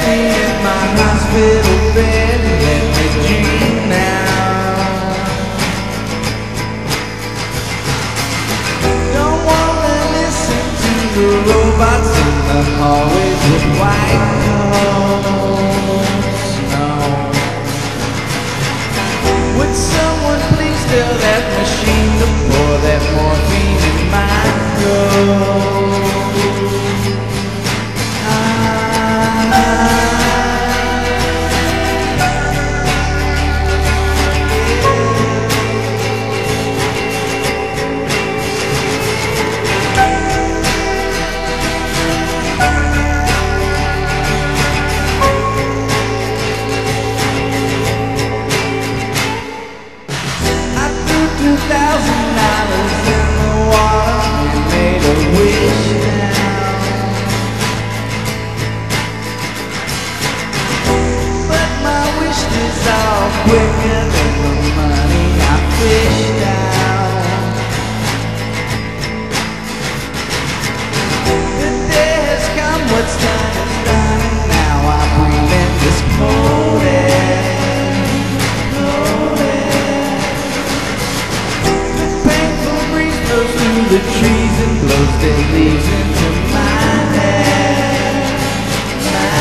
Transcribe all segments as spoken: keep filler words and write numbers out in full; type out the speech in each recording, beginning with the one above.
me in my hospital bed, let me dream now. Don't wanna listen to the robots in the hallways with white coats, no. Would someone please tell that machine to pour that morphine in my throat? Two thousand dollars in the water and made a wish now. But my wish dissolved quicker than the money I fished out. The day has come, what's done is done, and now I breathe in this cold air. Blows through the trees and blows dead leaves into my head, my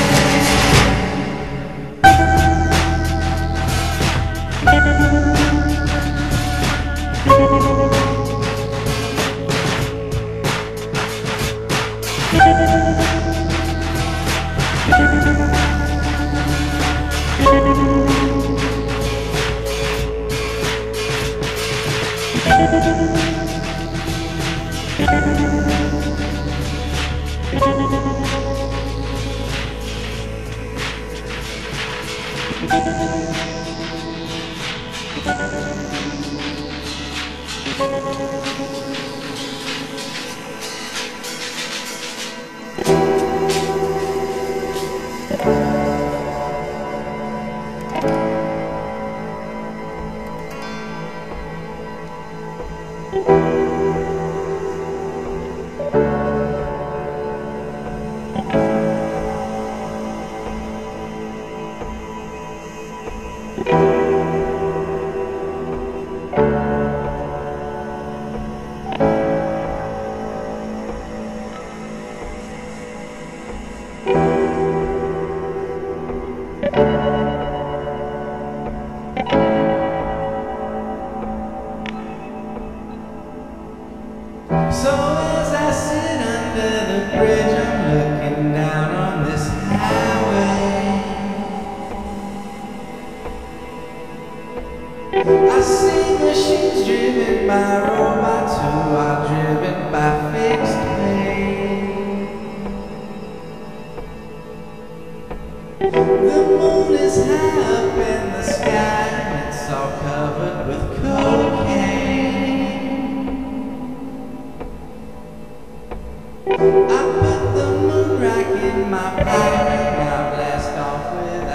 So as I sit under the bridge, I'm looking down on this highway. I see machines driven by robots who are driven by fixed pay. The moon is high up in the sky, and it's all covered with cocaine. I put the moon rock in my pipe and I blast off with a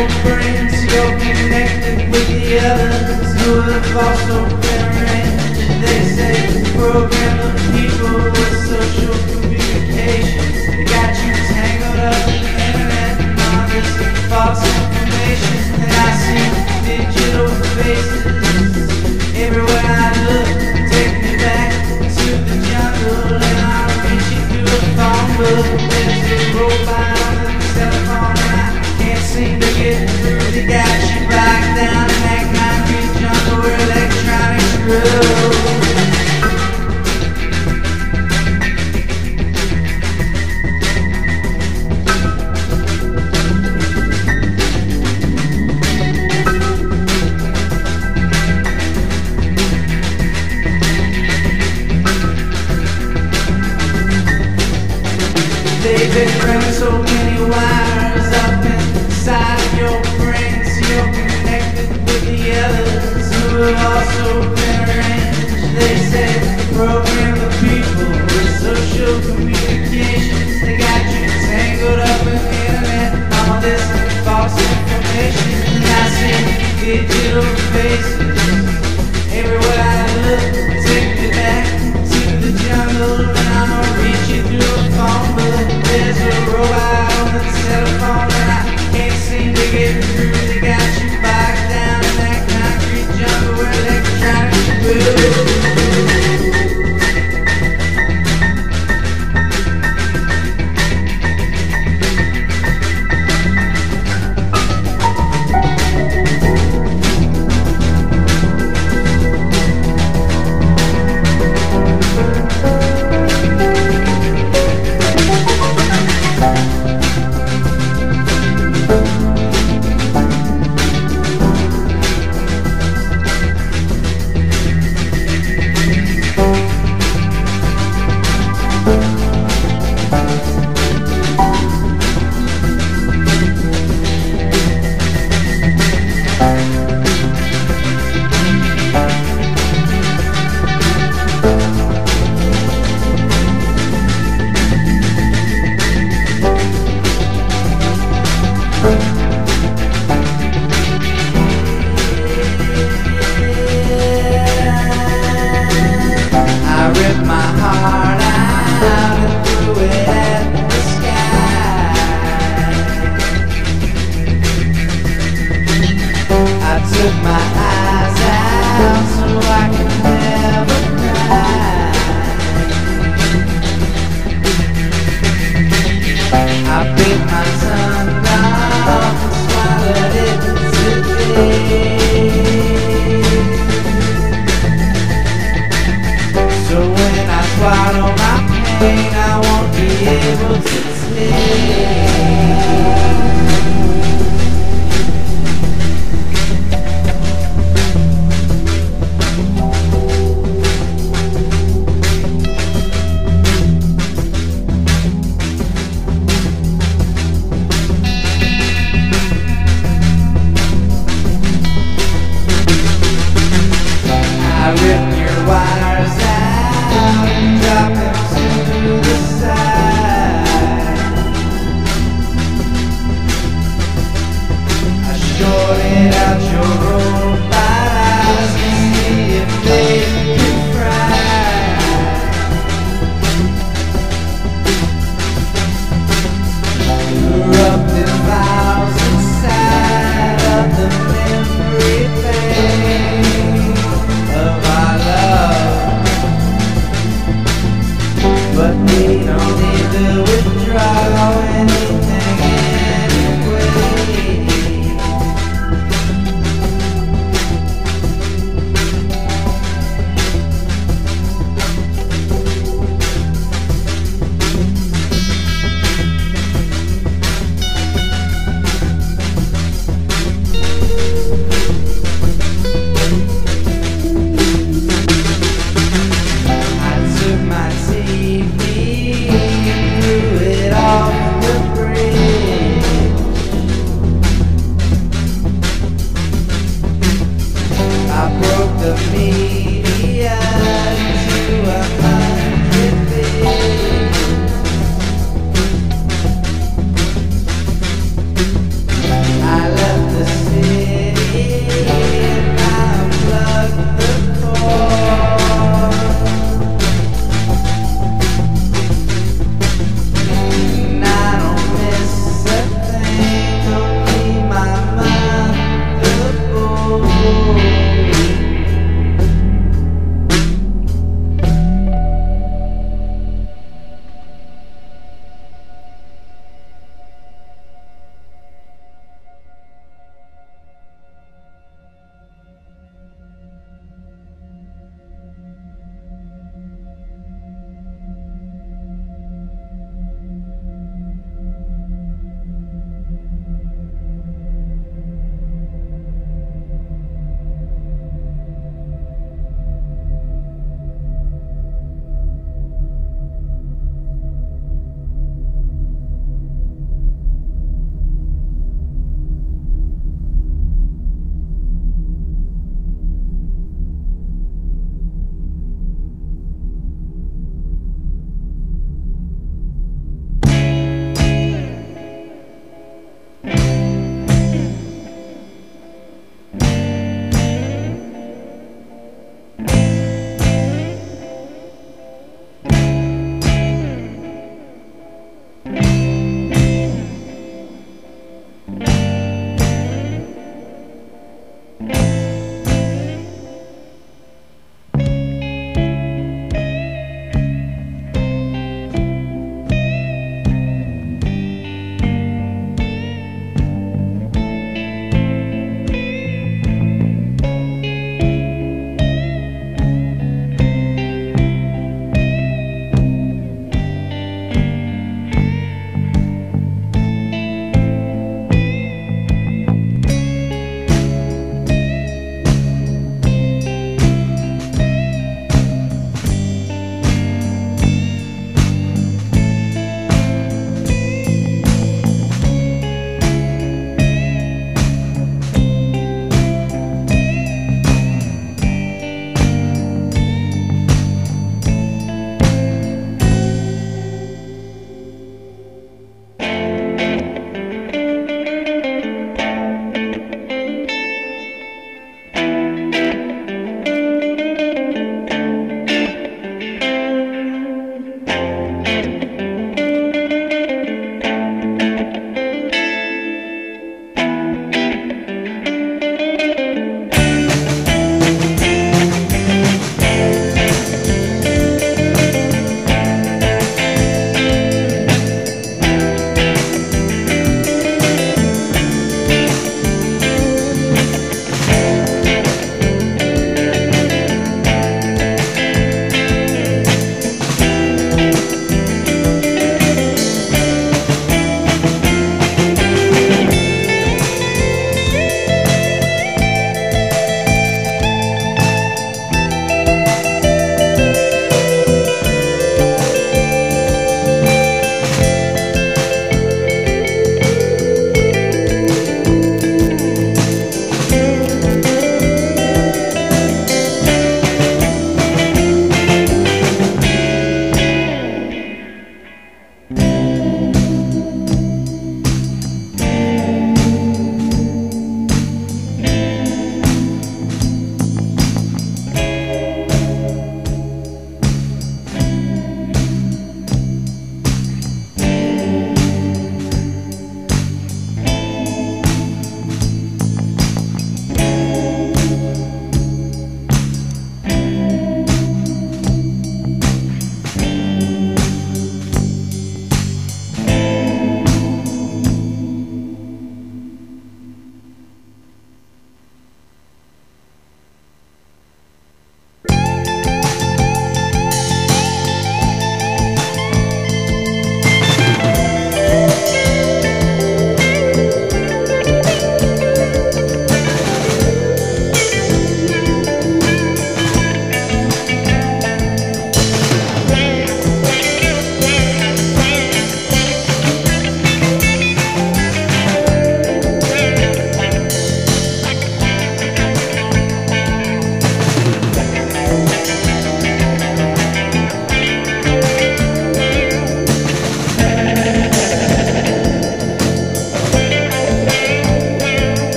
your brain so you're connected with the others who have also been arranged. They say program the people with social communication. They got you tangled up in the internet and all this false information. And I see digital faces everywhere I look. Take me back to the jungle and I'll reach you through a phone book. There's a robot on the telephone and I can't seem to get through. They got you locked down in that concrete jungle where electronics grow. They've been running so many wires up inside of your brain so you're connected with the others who have also been arranged. They say program the people with social communication. They got you tangled up in the internet, all this false information. And I see digital faces everywhere I look. Take me back to the jungle and I'll reach you through a phone book. There's a robot on the telephone and I can't seem to get through. They got you bogged down in that concrete jungle where electronics will.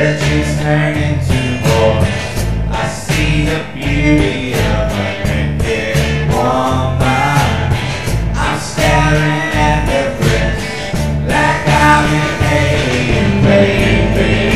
urchins turn into whores. I see the beauty of a naked woman. I'm staring at her breasts like I'm an alien baby.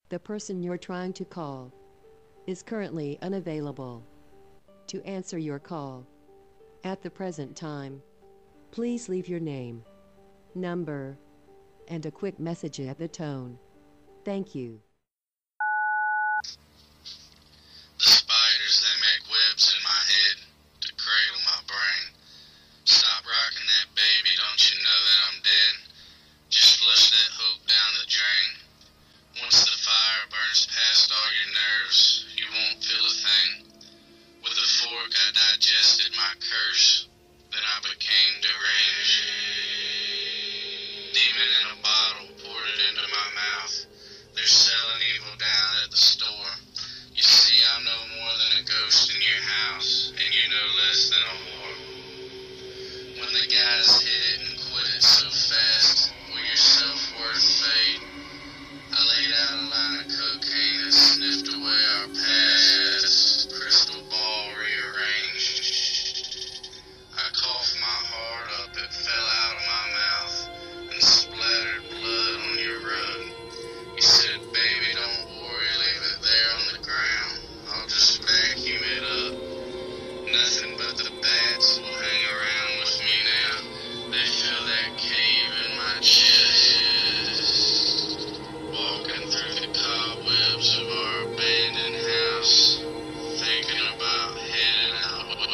The person you're trying to call is currently unavailable to answer your call at the present time. Please leave your name, number, and a quick message at the tone. Thank you. The spiders, they make webs in my head to cradle my brain. Stop rocking that baby, don't you know that I'm dead? Just flush that hope down the drain. Once the fire burns past all your nerves, you won't feel a thing. With a fork I digested my curse, then I became deranged. Demon in a bottle poured it into my mouth. They're selling evil down at the store. You see, I'm no more than a ghost in your house, and you're no less than a whore. When the guys hit it and quit it so fast, will your self-worth fade? I laid out a line of cocaine and sniffed away our past, crystal ball rearranged. I coughed my heart up, it fell out of my mouth, and splattered blood on your rug. You said, baby, don't worry, leave it there on the ground. I'll just vacuum it up. Nothing but the bats will hang around with me now. They fill that cave in my chest. Walking through the cobwebs of our abandoned house, thinking about heading out west.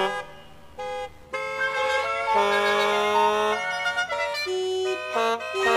Beep, beep.